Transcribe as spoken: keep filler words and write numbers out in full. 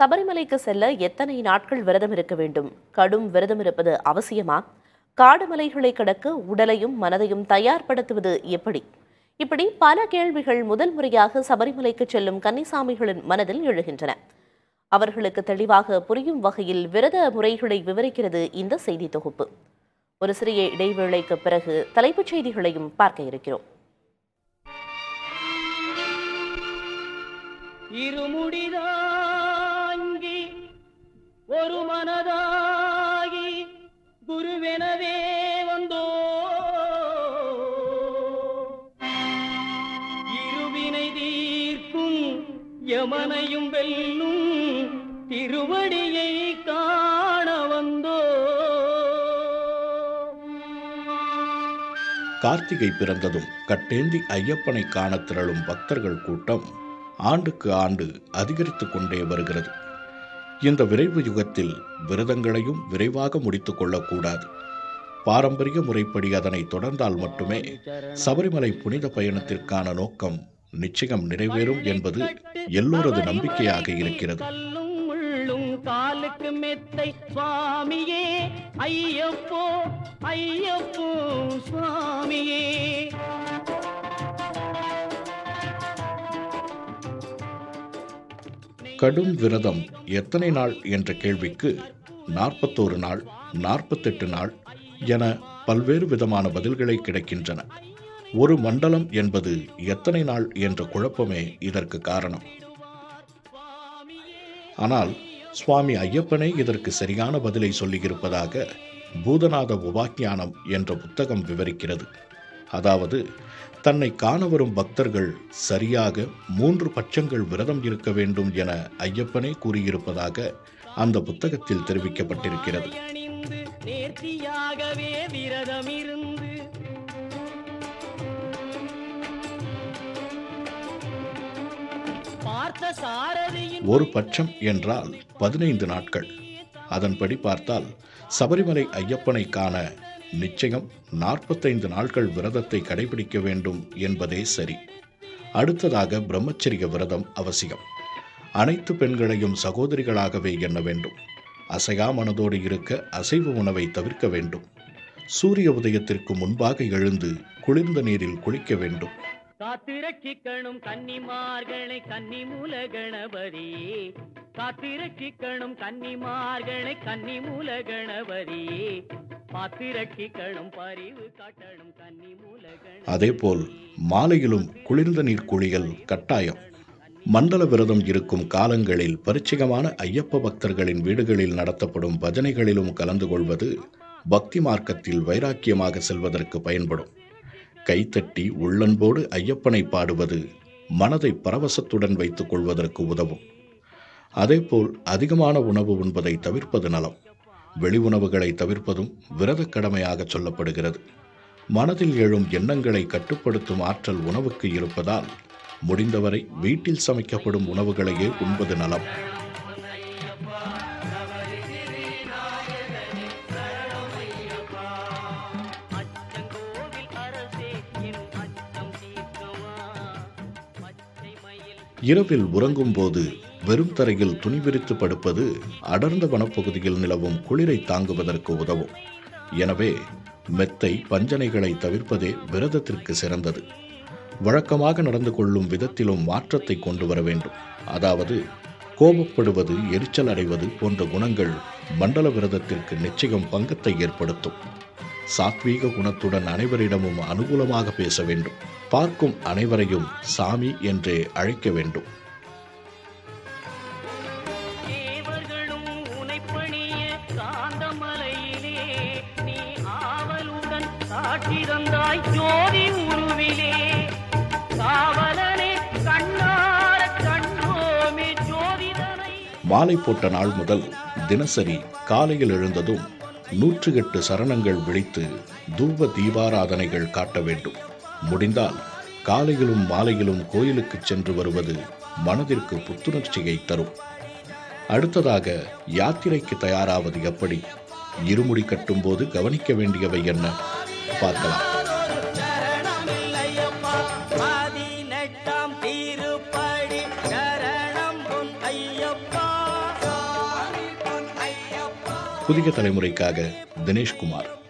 சபரிமலைக்கு செல்ல எத்தனை நாட்கள் விரதம் இருக்க வேண்டும்? கடும் விரதம் இருப்பது அவசியமா? காடு மலைகளை கடக்க உடலையும் மனதையும் தயார்படுத்துவது எப்படி? இப்படி பல கேள்விகள் முதல் முறையாக சபரிமலைக்கு செல்லும் கன்னிசாமிகளின் மனதில் எழுகின்றன. அவர்களுக்கு தெளிவாக புரியும் வகையில் விரத முறைகளை விவரிக்கிறது இந்த செய்தி தொகுப்பு. ஒரு சிறிய இடைவேளைக்கு பிறகு தலைப்புச் செய்திகளையும் பார்க்க இருக்கிறோம். இருமுடிதாங்கி ஒரு மனதாகி குருவெனவே வந்தோ, இருவினை தீர்க்கும் யமனையும் வெல்லும் திருவடியை காண வந்தோ. கார்த்திகை பிறந்ததும் கட்டேந்தி ஐயப்பனை காண திரளும் பக்தர்கள் கூட்டம் ஆண்டுக்கு ஆண்டு அதிகரித்து கொண்டே வருகிறது. இந்த விரைவு யுகத்தில் விரதங்களையும் விரைவாக முடித்துக் கொள்ளக்கூடாது. பாரம்பரிய முறைப்படி அதனை தொடர்ந்தால் மட்டுமே சபரிமலை புனித பயணத்திற்கான நோக்கம் நிச்சயம் நிறைவேறும் என்பது எல்லோரது நம்பிக்கையாக இருக்கிறது. காலுக்கு மெத்தை சுவாமியே ஐயப்போ ஐயப்போ சுவாமியே. கடும் விரதம் எத்தனை நாள் என்ற கேள்விக்கு நாற்பத்தோரு நாள், நாற்பத்தெட்டு நாள் என பல்வேறு விதமான பதில்களை கிடைக்கின்றன. ஒரு மண்டலம் என்பது எத்தனை நாள் என்ற குழப்பமே இதற்கு காரணம். ஆனால் சுவாமி ஐயப்பனே இதற்கு சரியான பதிலை சொல்லியிருப்பதாக பூதநாத உபாக்கியானம் என்ற புத்தகம் விவரிக்கிறது. அதாவது, தன்னை காண வரும் பக்தர்கள் சரியாக மூன்று பட்சங்கள் விரதம் இருக்க வேண்டும் என ஐயப்பனே கூறியிருப்பதாக அந்த புத்தகத்தில் தெரிவிக்கப்பட்டிருக்கிறது. ஒரு பட்சம் என்றால் பதினைந்து நாட்கள். அதன்படி பார்த்தால் சபரிமலை ஐயப்பனை காண நிச்சயம் நாற்பத்தைந்து நாட்கள் விரதத்தை கடைபிடிக்க வேண்டும் என்பதே சரி. அடுத்ததாக பிரம்மச்சரிய விரதம் அவசியம். அனைத்து பெண்களையும் சகோதரிகளாகவே எண்ண வேண்டும். அசையா மனதோடு இருக்க அசைவ உணவை தவிர்க்க வேண்டும். சூரிய உதயத்திற்கு முன்பாக எழுந்து குளிர்ந்த நீரில் குளிக்க வேண்டும். காத்திரட்சிக்கணும் கன்னிமார்களை கன்னி மூல கணபதியே, காத்திரட்சிக்கணும் கன்னிமார்களை கன்னி மூல கணபதியே, பாத்திரட்சிக்கணும் பரிவு காட்டணும் கன்னி மூல கணபதியே. அதேபோல் மாலையிலும் குளிர்ந்த நீர் குளியல் கட்டாயம். மண்டல விரதம் இருக்கும் காலங்களில் பரிச்சயமான ஐயப்ப பக்தர்களின் வீடுகளில் நடத்தப்படும் பஜனைகளிலும் கலந்து கொள்வது பக்தி மார்க்கத்தில் வைராக்கியமாக செல்வதற்கு பயன்படும். கைத்தட்டி உள்ளன்போடு ஐயப்பனை பாடுவது மனதை பரவசத்துடன் வைத்துக் கொள்வதற்கு உதவும். அதேபோல் அதிகமான உணவு உண்பதை தவிர்ப்பது நலம். வெளி உணவுகளை தவிர்ப்பதும் விரத கடமையாக சொல்லப்படுகிறது. மனதில் எழும் எண்ணங்களை கட்டுப்படுத்தும் ஆற்றல் உணவுக்கு இருப்பதால் முடிந்தவரை வீட்டில் சமைக்கப்படும் உணவுகளையே உண்பது நலம். இரவில் உறங்கும் போது வெறும் தரையில் துணி விரித்து படுப்பது அடர்ந்த வனப்பகுதியில் நிலவும் குளிரை தாங்குவதற்கு உதவும். எனவே மெத்தை பஞ்சனைகளை தவிர்ப்பதே விரதத்திற்கு சிறந்தது. வழக்கமாக நடந்து கொள்ளும் விதத்திலும் மாற்றத்தை கொண்டு வர வேண்டும். அதாவது, கோபப்படுவது, எரிச்சல் அடைவது போன்ற குணங்கள் மண்டல விரதத்திற்கு நிச்சயம் பங்கத்தை ஏற்படுத்தும். சாத்வீக குணத்துடன் அனைவரிடமும் அனுகூலமாக பேச வேண்டும். பார்க்கும் அனைவரையும் சாமி என்றே அழைக்க வேண்டும். மாலை போட்ட நாள் முதல் தினசரி காலையில் எழுந்ததும் நூற்று எட்டு சரணங்கள் விழித்து தூப தீபாராதனைகள் காட்ட வேண்டும். முடிந்தால் காலையிலும் மாலையிலும் கோயிலுக்கு சென்று வருவது மனதிற்கு புத்துணர்ச்சியை தரும். அடுத்ததாக யாத்திரைக்கு தயாராவது எப்படி? இருமுடி கட்டும்போது கவனிக்க வேண்டியவை என்ன பார்க்கலாம். புதிய தலைமுறைக்காக தினேஷ்குமார்.